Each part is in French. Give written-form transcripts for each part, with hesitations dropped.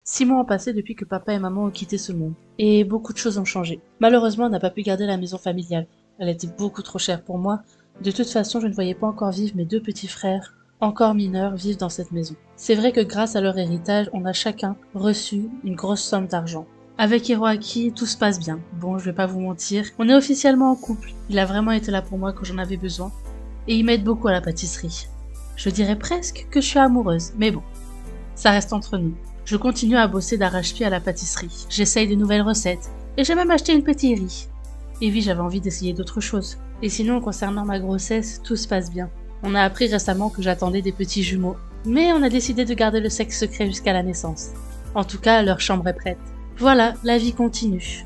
6 mois ont passé depuis que papa et maman ont quitté ce monde, et beaucoup de choses ont changé. Malheureusement, on n'a pas pu garder la maison familiale. Elle était beaucoup trop chère pour moi. De toute façon, je ne voyais pas encore vivre mes deux petits frères, encore mineurs, vivre dans cette maison. C'est vrai que grâce à leur héritage, on a chacun reçu une grosse somme d'argent. Avec Hiroaki, tout se passe bien. Bon, je vais pas vous mentir, on est officiellement en couple. Il a vraiment été là pour moi quand j'en avais besoin, et il m'aide beaucoup à la pâtisserie. Je dirais presque que je suis amoureuse, mais bon, ça reste entre nous. Je continue à bosser d'arrache-pied à la pâtisserie. J'essaye de nouvelles recettes. Et j'ai même acheté une pétillerie. Et oui, j'avais envie d'essayer d'autres choses. Et sinon, concernant ma grossesse, tout se passe bien. On a appris récemment que j'attendais des petits jumeaux. Mais on a décidé de garder le sexe secret jusqu'à la naissance. En tout cas, leur chambre est prête. Voilà, la vie continue.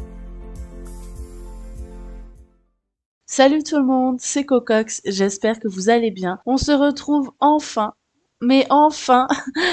Salut tout le monde, c'est Cocox, j'espère que vous allez bien. On se retrouve enfin, mais enfin,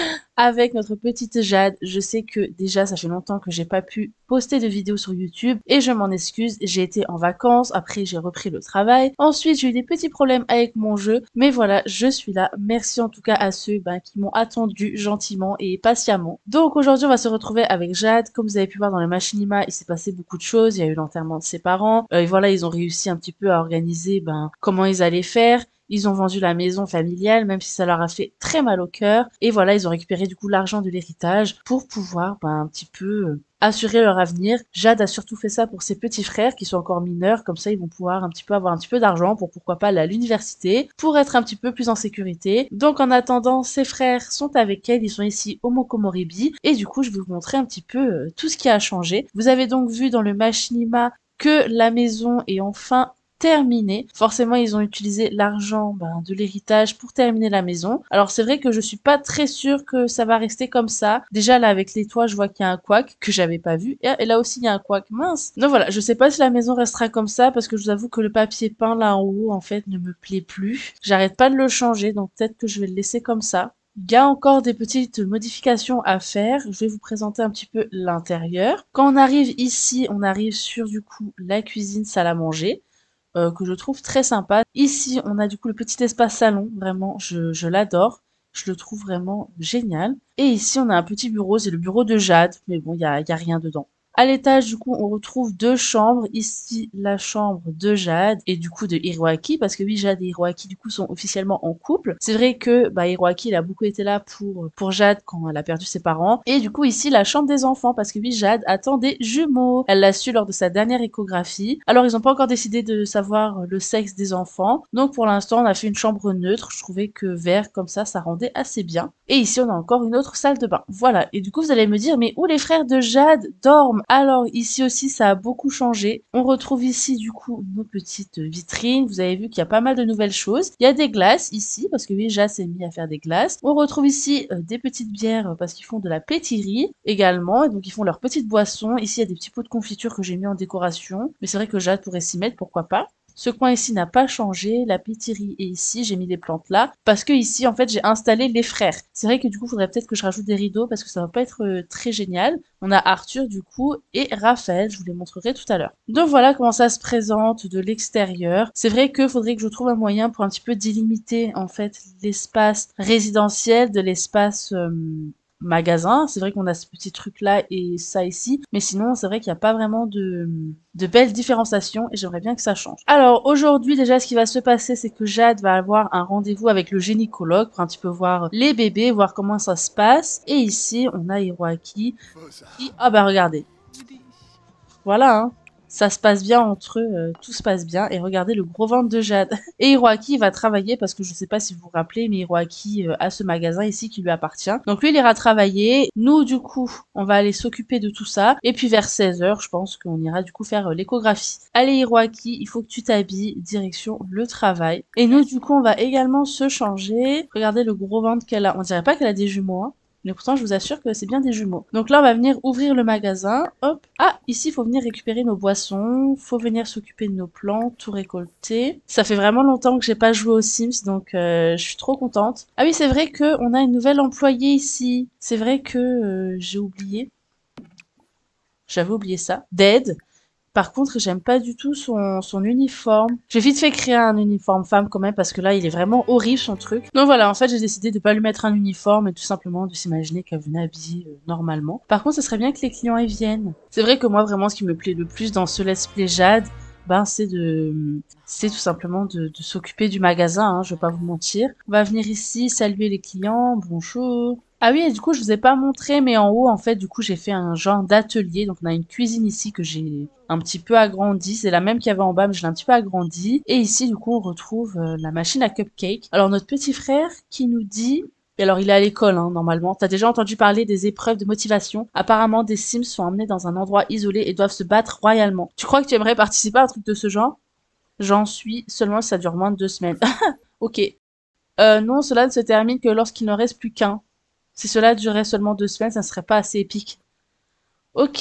avec notre petite Jade. Je sais que déjà ça fait longtemps que j'ai pas pu poster de vidéos sur YouTube et je m'en excuse, j'ai été en vacances, après j'ai repris le travail, ensuite j'ai eu des petits problèmes avec mon jeu, mais voilà, je suis là. Merci en tout cas à ceux qui m'ont attendu gentiment et patiemment. Donc aujourd'hui on va se retrouver avec Jade. Comme vous avez pu voir dans le machinima, il s'est passé beaucoup de choses, il y a eu l'enterrement de ses parents, et voilà, ils ont réussi un petit peu à organiser comment ils allaient faire. Ils ont vendu la maison familiale, même si ça leur a fait très mal au cœur. Et voilà, ils ont récupéré du coup l'argent de l'héritage pour pouvoir un petit peu assurer leur avenir. Jade a surtout fait ça pour ses petits frères qui sont encore mineurs, comme ça ils vont pouvoir un petit peu avoir un petit peu d'argent pour pourquoi pas aller à l'université, pour être un petit peu plus en sécurité. Donc en attendant, ses frères sont avec elle, ils sont ici au Mont Komoribi, et du coup je vais vous montrer un petit peu tout ce qui a changé. Vous avez donc vu dans le machinima que la maison est enfin terminé. Forcément, ils ont utilisé l'argent de l'héritage pour terminer la maison. Alors c'est vrai que je suis pas très sûre que ça va rester comme ça. Déjà là avec les toits, je vois qu'il y a un couac que j'avais pas vu. Et là aussi il y a un couac mince. Donc voilà, je sais pas si la maison restera comme ça parce que je vous avoue que le papier peint là en haut en fait ne me plaît plus. J'arrête pas de le changer, donc peut-être que je vais le laisser comme ça. Il y a encore des petites modifications à faire. Je vais vous présenter un petit peu l'intérieur. Quand on arrive ici, on arrive sur du coup la cuisine, salle à manger, que je trouve très sympa. Ici, on a du coup le petit espace salon, vraiment, je l'adore. Je le trouve vraiment génial. Et ici, on a un petit bureau, c'est le bureau de Jade, mais bon, y a rien dedans. À l'étage, du coup, on retrouve deux chambres. Ici, la chambre de Jade et du coup de Hiroaki, parce que oui, Jade et Hiroaki, du coup, sont officiellement en couple. C'est vrai que Hiroaki, il a beaucoup été là pour Jade quand elle a perdu ses parents. Et du coup, ici, la chambre des enfants, parce que oui, Jade attend des jumeaux. Elle l'a su lors de sa dernière échographie. Alors, ils n'ont pas encore décidé de savoir le sexe des enfants. Donc, pour l'instant, on a fait une chambre neutre. Je trouvais que vert, comme ça rendait assez bien. Et ici, on a encore une autre salle de bain. Voilà. Et du coup, vous allez me dire, mais où les frères de Jade dorment? Alors, ici aussi, ça a beaucoup changé. On retrouve ici, du coup, nos petites vitrines. Vous avez vu qu'il y a pas mal de nouvelles choses. Il y a des glaces ici, parce que oui, Jade s'est mis à faire des glaces. On retrouve ici des petites bières, parce qu'ils font de la pétillerie également. Et donc, ils font leurs petites boissons. Ici, il y a des petits pots de confiture que j'ai mis en décoration. Mais c'est vrai que Jade pourrait s'y mettre, pourquoi pas. Ce coin ici n'a pas changé, la pétillerie est ici, j'ai mis des plantes là, parce que ici, en fait, j'ai installé les frères. C'est vrai que du coup, il faudrait peut-être que je rajoute des rideaux, parce que ça va pas être très génial. On a Arthur, du coup, et Raphaël, je vous les montrerai tout à l'heure. Donc voilà comment ça se présente de l'extérieur. C'est vrai que faudrait que je trouve un moyen pour un petit peu délimiter, en fait, l'espace résidentiel de l'espace magasin. C'est vrai qu'on a ce petit truc là et ça ici, mais sinon c'est vrai qu'il n'y a pas vraiment de belle différenciation et j'aimerais bien que ça change. Alors aujourd'hui déjà ce qui va se passer c'est que Jade va avoir un rendez-vous avec le gynécologue pour un petit peu voir les bébés, voir comment ça se passe. Et ici on a Hiroaki qui... Ah bah regardez. Voilà, hein. Ça se passe bien entre eux, tout se passe bien. Et regardez le gros ventre de Jade. Et Hiroaki va travailler parce que je sais pas si vous vous rappelez, mais Hiroaki a ce magasin ici qui lui appartient. Donc lui, il ira travailler. Nous, du coup, on va aller s'occuper de tout ça. Et puis vers 16 h, je pense qu'on ira du coup faire l'échographie. Allez Hiroaki, il faut que tu t'habilles, direction le travail. Et nous, du coup, on va également se changer. Regardez le gros ventre qu'elle a. On dirait pas qu'elle a des jumeaux, hein. Mais pourtant, je vous assure que c'est bien des jumeaux. Donc là, on va venir ouvrir le magasin. Hop. Ah, ici, il faut venir récupérer nos boissons. Faut venir s'occuper de nos plantes, tout récolter. Ça fait vraiment longtemps que j'ai pas joué aux Sims, donc je suis trop contente. Ah oui, c'est vrai qu'on a une nouvelle employée ici. C'est vrai que j'ai oublié. J'avais oublié ça. Dead. Par contre, j'aime pas du tout son uniforme. J'ai vite fait créer un uniforme femme quand même parce que là, il est vraiment horrible son truc. Donc voilà, en fait, j'ai décidé de pas lui mettre un uniforme et tout simplement de s'imaginer qu'elle venait habillée normalement. Par contre, ce serait bien que les clients y viennent. C'est vrai que moi, vraiment, ce qui me plaît le plus dans ce Let's Play Jade, ben, c'est tout simplement de s'occuper du magasin, hein, je vais pas vous mentir. On va venir ici, saluer les clients, bonjour. Ah oui, et du coup, je vous ai pas montré, mais en haut, en fait, du coup, j'ai fait un genre d'atelier. Donc, on a une cuisine ici que j'ai un petit peu agrandie. C'est la même qu'il y avait en bas, mais je l'ai un petit peu agrandie. Et ici, du coup, on retrouve la machine à cupcake. Alors, notre petit frère qui nous dit... Et alors, il est à l'école, hein, normalement. T'as déjà entendu parler des épreuves de motivation. Apparemment, des Sims sont emmenés dans un endroit isolé et doivent se battre royalement. Tu crois que tu aimerais participer à un truc de ce genre? J'en suis, seulement si ça dure moins de 2 semaines. Ok. Non, cela ne se termine que lorsqu'il ne reste plus qu'un. Si cela durait seulement 2 semaines, ça ne serait pas assez épique. Ok,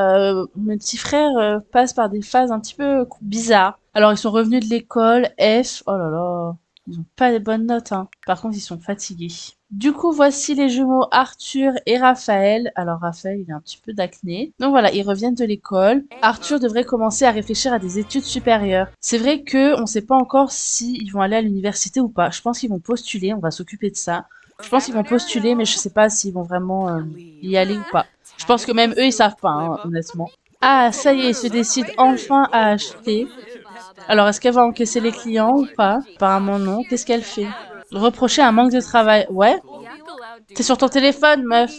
mes petits frères passent par des phases un petit peu bizarres. Alors, ils sont revenus de l'école, F, oh là là, ils ont pas des bonnes notes, hein. Par contre, ils sont fatigués. Du coup, voici les jumeaux Arthur et Raphaël. Alors, Raphaël, il a un petit peu d'acné. Donc voilà, ils reviennent de l'école. Arthur devrait commencer à réfléchir à des études supérieures. C'est vrai que on sait pas encore si ils vont aller à l'université ou pas. Je pense qu'ils vont postuler, on va s'occuper de ça. Je pense qu'ils vont postuler, mais je sais pas s'ils vont vraiment y aller ou pas. Je pense que même eux, ils savent pas, hein, honnêtement. Ah, ça y est, ils se décident enfin à acheter. Alors, est-ce qu'elle va encaisser les clients ou pas? Apparemment non. Qu'est-ce qu'elle fait? Reprocher un manque de travail. Ouais? T'es sur ton téléphone, meuf.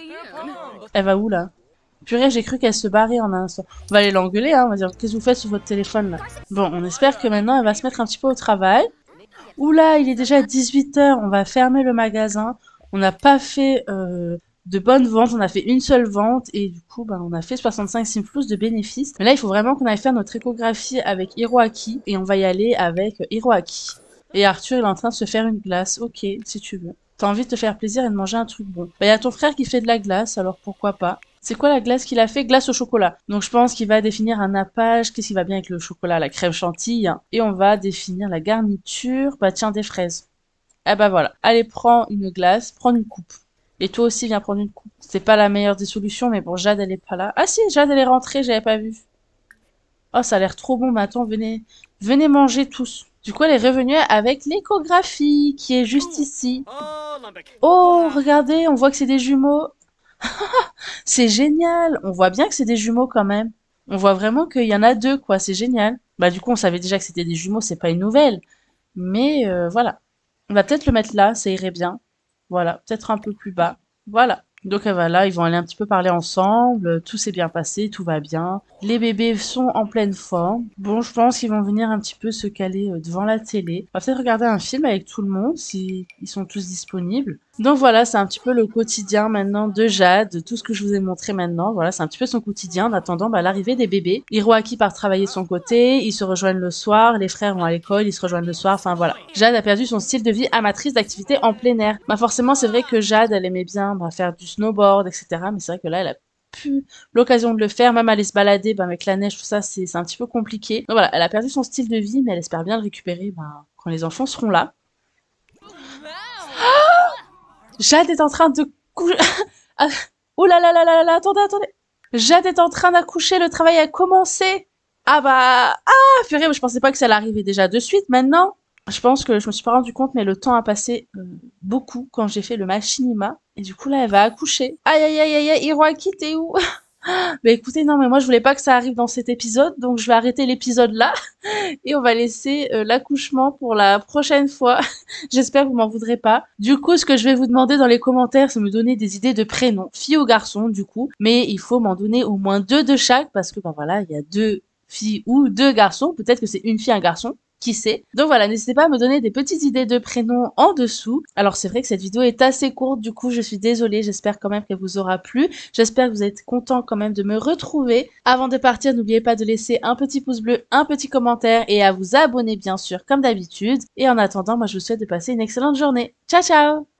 Elle va où, là? Purée, j'ai cru qu'elle se barrait en un instant. On va aller l'engueuler, hein. On va dire, qu'est-ce que vous faites sur votre téléphone, là? Bon, on espère que maintenant, elle va se mettre un petit peu au travail. Oula, il est déjà 18h. On va fermer le magasin. On n'a pas fait de bonnes ventes. On a fait une seule vente. Et du coup, on a fait 65 Simflous de bénéfices. Mais là, il faut vraiment qu'on aille faire notre échographie avec Hiroaki. Et on va y aller avec Hiroaki. Et Arthur, il est en train de se faire une glace. Ok, si tu veux. T'as envie de te faire plaisir et de manger un truc bon. Bah, y a ton frère qui fait de la glace, alors pourquoi pas. C'est quoi la glace qu'il a fait? Glace au chocolat. Donc je pense qu'il va définir un nappage. Qu'est-ce qui va bien avec le chocolat? La crème chantilly. Hein. Et on va définir la garniture. Bah tiens, des fraises. Ah bah voilà. Allez, prends une glace, prends une coupe. Et toi aussi, viens prendre une coupe. C'est pas la meilleure des solutions, mais bon, Jade, elle est pas là. Ah si, Jade, elle est rentrée, j'avais pas vu. Oh, ça a l'air trop bon, mais attends, venez manger tous. Du coup, elle est revenue avec l'échographie, qui est juste ici. Oh, regardez, on voit que c'est des jumeaux. C'est génial. On voit bien que c'est des jumeaux quand même. On voit vraiment qu'il y en a deux, quoi. C'est génial. Bah, du coup, on savait déjà que c'était des jumeaux, c'est pas une nouvelle. Mais voilà. On va peut-être le mettre là, ça irait bien. Voilà, peut-être un peu plus bas. Voilà. Donc voilà, ils vont aller un petit peu parler ensemble, tout s'est bien passé, tout va bien. Les bébés sont en pleine forme. Bon, je pense qu'ils vont venir un petit peu se caler devant la télé. On va peut-être regarder un film avec tout le monde, si ils sont tous disponibles. Donc voilà, c'est un petit peu le quotidien maintenant de Jade, de tout ce que je vous ai montré maintenant. Voilà, c'est un petit peu son quotidien en attendant l'arrivée des bébés. Hiroaki part travailler de son côté, ils se rejoignent le soir, les frères vont à l'école, ils se rejoignent le soir, enfin voilà. Jade a perdu son style de vie amatrice d'activités en plein air. Bah forcément, c'est vrai que Jade, elle aimait bien faire du snowboard, etc. Mais c'est vrai que là, elle a plus l'occasion de le faire, même aller se balader avec la neige, tout ça, c'est un petit peu compliqué. Donc voilà, elle a perdu son style de vie, mais elle espère bien le récupérer quand les enfants seront là. Jade est en train de coucher. Ah, oh là là là là là, attendez. Jade est en train d'accoucher, le travail a commencé. Ah bah, purée, je pensais pas que ça allait arriver déjà de suite maintenant. Je pense que je me suis pas rendu compte, mais le temps a passé beaucoup quand j'ai fait le machinima. Et du coup, là, elle va accoucher. Aïe, aïe, aïe, aïe, aïe, Hiroaki, t'es où? Bah écoutez, non, mais moi, je voulais pas que ça arrive dans cet épisode, donc je vais arrêter l'épisode là. Et on va laisser l'accouchement pour la prochaine fois. J'espère que vous m'en voudrez pas. Du coup, ce que je vais vous demander dans les commentaires, c'est de me donner des idées de prénoms, fille ou garçon, du coup. Mais il faut m'en donner au moins 2 de chaque, parce que, voilà, il y a 2 filles ou 2 garçons. Peut-être que c'est une fille, un garçon. Qui sait? Donc voilà, n'hésitez pas à me donner des petites idées de prénoms en dessous. Alors c'est vrai que cette vidéo est assez courte, du coup je suis désolée, j'espère quand même qu'elle vous aura plu. J'espère que vous êtes contents quand même de me retrouver. Avant de partir, n'oubliez pas de laisser un petit pouce bleu, un petit commentaire et à vous abonner bien sûr comme d'habitude. Et en attendant, moi je vous souhaite de passer une excellente journée. Ciao ciao!